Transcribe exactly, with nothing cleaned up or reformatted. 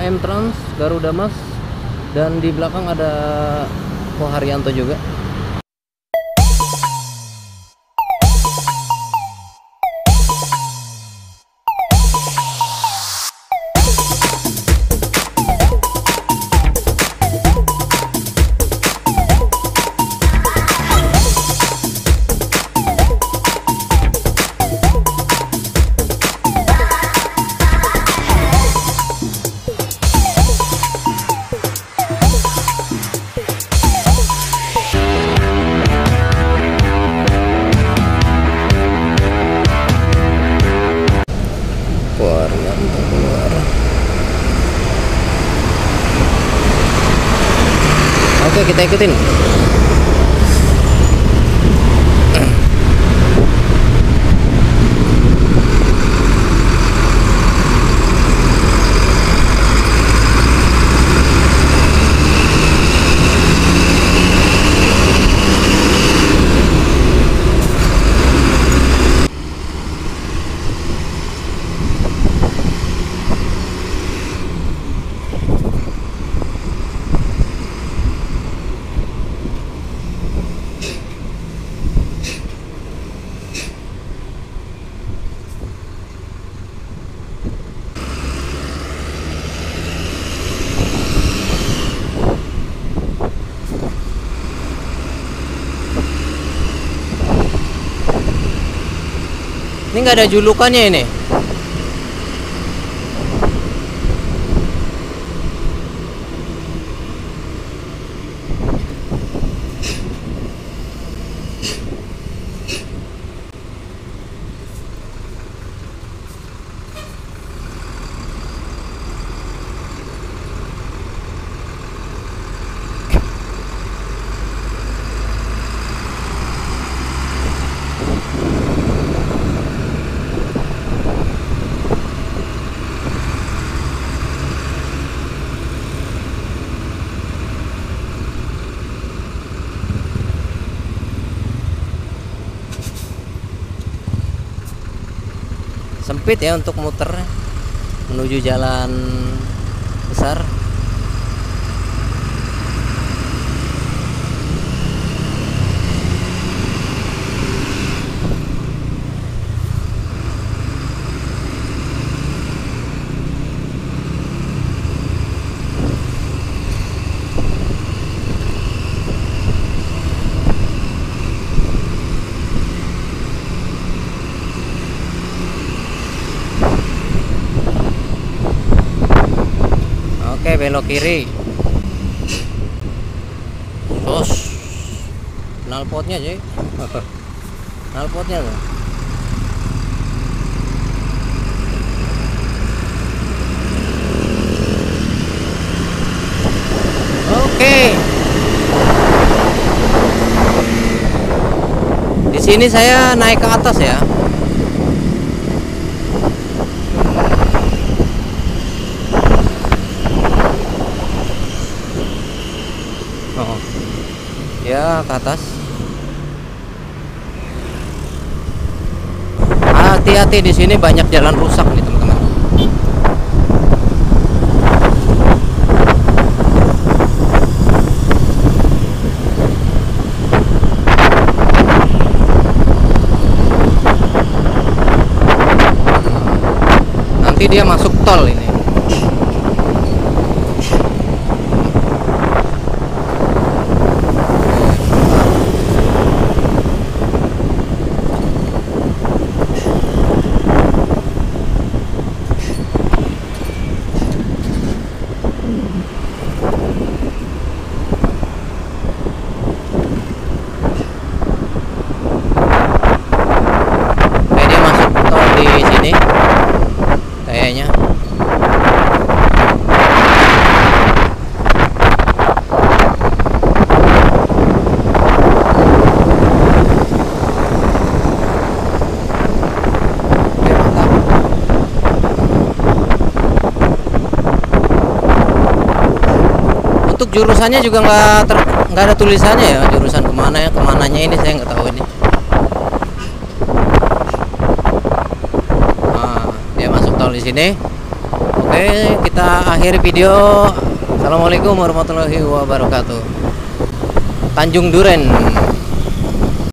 M-Trans Garuda Mas, dan di belakang ada Ko Haryanto juga. Oke, kita ikutin. Ini nggak ada julukannya ini. Sempit ya untuk muter menuju jalan besar. Oke, belok kiri. Terus knalpotnya aja. Knalpotnya tuh. Oke. Di sini saya naik ke atas ya. Ya, ke atas. Hati-hati, di sini banyak jalan rusak nih teman-teman. Nanti dia masuk tol ini. Untuk jurusannya juga nggak ter nggak ada tulisannya ya, jurusan kemana ya, kemananya ini saya nggak tahu ini. Nah, dia masuk tol di sini. Oke. Oke, kita akhiri video. Assalamualaikum warahmatullahi wabarakatuh. Tanjung Duren.